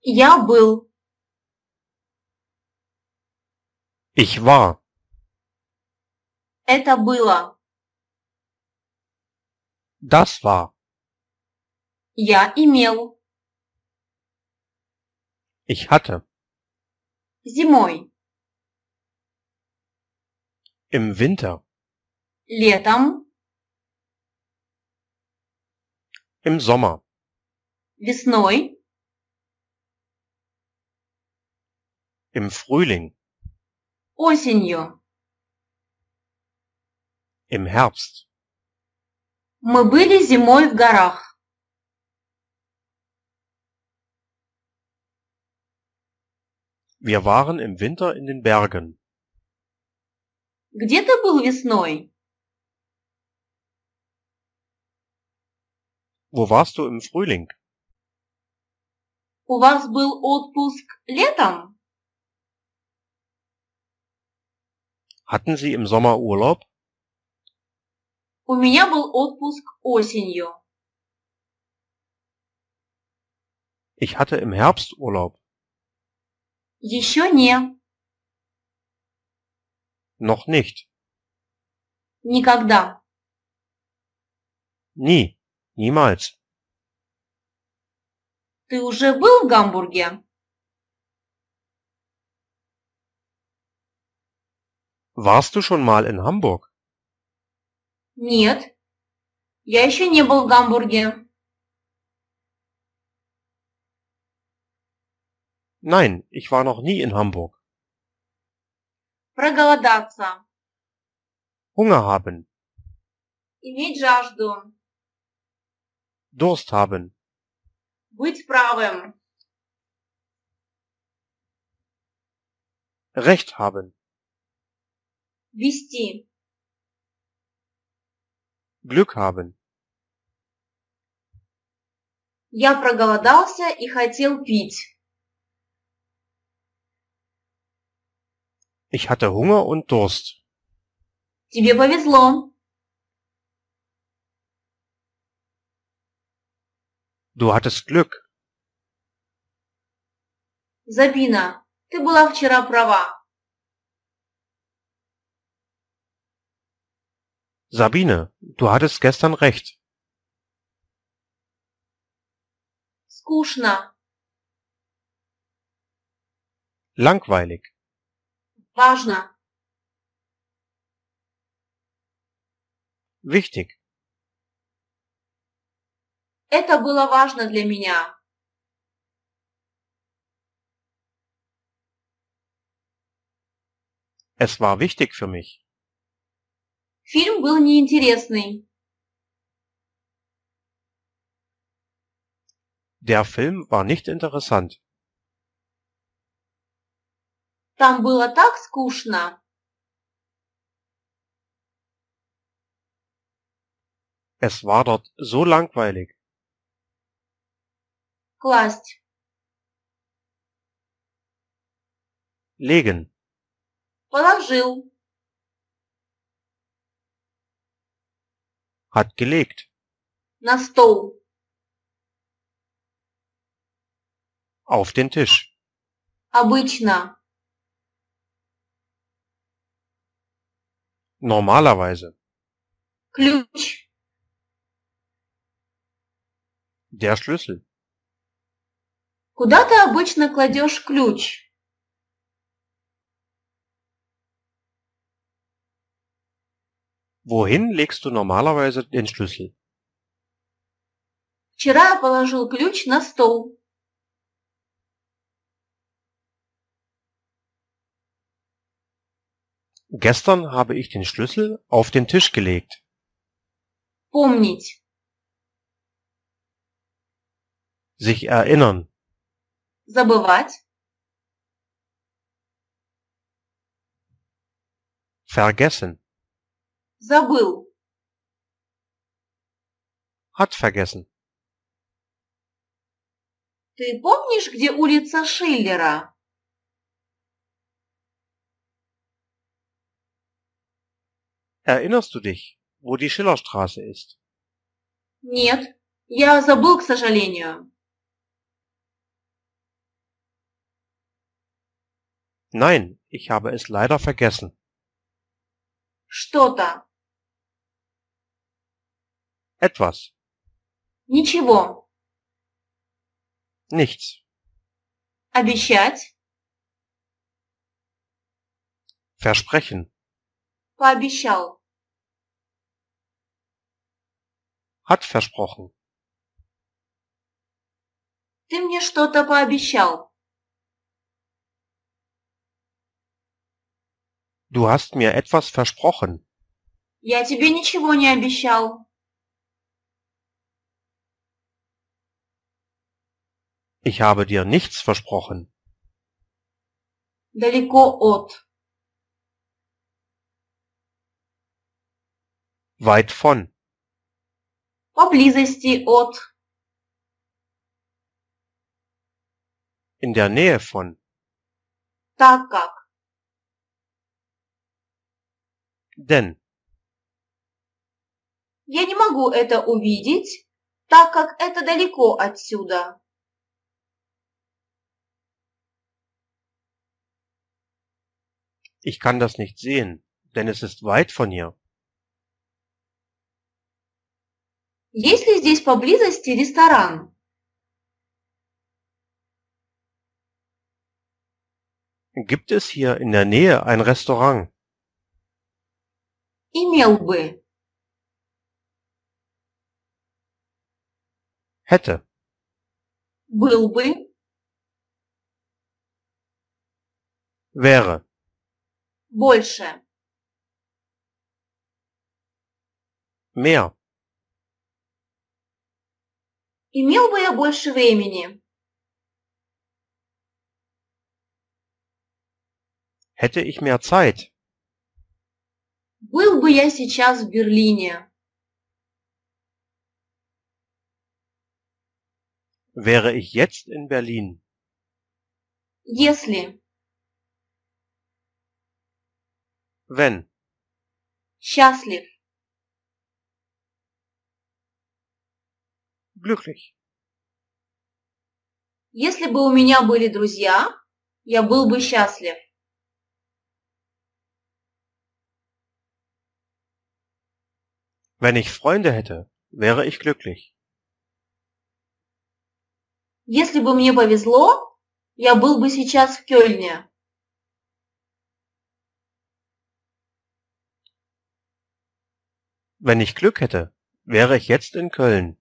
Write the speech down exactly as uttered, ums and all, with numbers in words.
Я был. Ich war. Это было. Das war. Я имел. Ich hatte. Зимой. Im Winter. Летом. Im Sommer. Весной. Im Frühling. Осенью. Im Herbst. Мы были зимой в горах. Wir waren im Winter in den Bergen. Где ты был весной? Wo warst du im Frühling? У вас был отпуск летом? Hatten Sie im Sommer Urlaub? У меня был отпуск осенью. Ich hatte im Herbst Urlaub. Еще не. Noch nicht. Никогда. Nie. Niemals. Ты уже был в Гамбурге? Warst du schon mal in Hamburg? Нет. Я еще не был в Гамбурге. Nein, ich war noch nie in Hamburg. Проголодаться. Hunger haben. Иметь жажду. Durst haben. Быть правым. Recht haben. Вести. Glück haben. Я проголодался и хотел пить. Ich hatte Hunger und Durst. Тебе повезло. Du hattest Glück. Забина, ты была вчера права. Sabine, du hattest gestern recht. Скучно. Langweilig. Важно. Wichtig. Это было важно для меня. Es war wichtig für mich. Фильм был неинтересный. Der Film war nicht interessant. Там было так скучно. Es war dort so langweilig. Класть. Legen. Положил. Hat gelegt. На стол. Auf den Tisch. Обычно. Normalerweise. Ключ. Der Schlüssel. Куда ты обычно кладешь ключ? Wohin legst du normalerweise den Schlüssel? Вчера я положил ключ на стол. Gestern habe ich den Schlüssel auf den Tisch gelegt. Помнить. Sich erinnern. Забывать. Vergessen. Забыл. Hat vergessen. Ты помнишь, где улица Шиллера? Erinnerst du dich, wo die Schillerstraße ist? Нет, я забыл, к сожалению. Nein, ich habe es leider vergessen. Что-то. Etwas. Ничего. Nichts. Обещать. Versprechen. Пообещал. Hat versprochen. Ты мне что-то пообещал. Du hast mir etwas versprochen. Я тебе ничего не обещал. Ich habe dir nichts versprochen. Далеко от. Weit von. Поблизости от. In der Nähe von. Так как. Denn. Я не могу это увидеть, так как это далеко отсюда. Ich kann das nicht sehen, denn es ist weit von hier. Есть ли здесь поблизости ресторан? Gibt es hier in der Nähe ein Restaurant? Имел бы. Hätte. Был бы. Wäre. Больше. Mehr. Имел бы я больше времени? Hätte ich mehr Zeit? Был бы я сейчас в Берлине? Wäre ich jetzt in Berlin? Если. Wenn. Счастлив. Glücklich. Если бы у меня были друзья, я был бы счастлив. Wenn ich Freunde hätte, wäre ich glücklich. Если бы мне повезло, я был бы сейчас в Кёльне. Wenn ich Glück hätte, wäre ich jetzt in Köln.